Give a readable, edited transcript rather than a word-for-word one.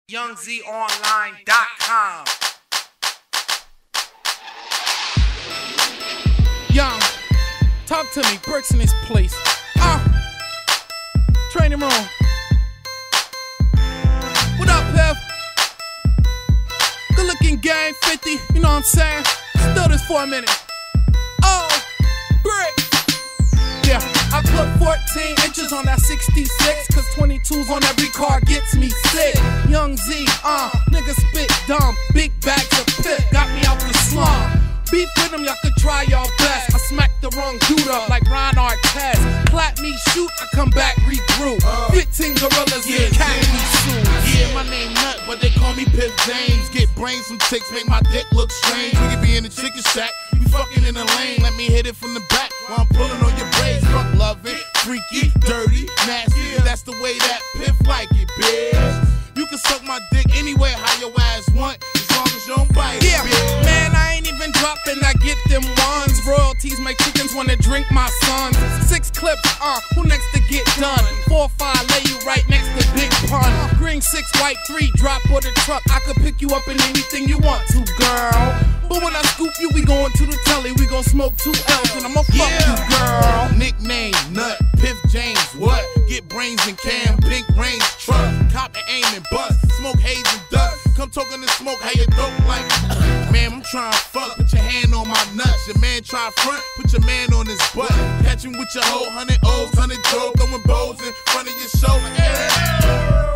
YoungZOnline.com. Young, talk to me, Bricks in this place. Training room. What up, Pev? Good looking gang, 50, you know what I'm saying? Still this for a minute. Oh, Brick. Yeah, I put 14 inches on that 66, cause 22s on every car gets me sick. Young Z, nigga spit dumb, big bags of pip, got me out the slum. Beef with him, y'all could try y'all best. I smacked the wrong dude up like Ron Artest. Clap me, shoot, I come back, regroup. 15 gorillas, cat me soon. Yeah, my name Nut, but they call me Piff James. Get brains from chicks, make my dick look strange. We could be in the chicken shack, we fucking in the lane. Let me hit it from the back while I'm pulling on your braids. Fuck love it, freaky, dirty, nasty. That's the way that Piff like it, bitch. You can suck my dick anywhere how your ass want, as long as you don't bite it, bitch. Man, I ain't even dropping, I get them ones. Royalties make chickens wanna drink my sons. 6 clips, who next to get done? 4-5, lay you right next to Big Pun. Green 6, white 3, drop or the truck. I could pick you up in anything you want to, girl. But when I scoop you, we going to the telly. We gon' smoke 2 L's and I'ma fuck you, girl. Nickname, Nut, Piff James, what? Get brains and cam, pink range truck. Cop and aim and bust, smoke haze and dust. Come talking to smoke, how you dope like? Man, I'm trying to fuck, put your hand on my nuts. Your man try front, put your man on his butt. Catch him with your whole 100 O's, 100 Joe, throwing bows in front of your show.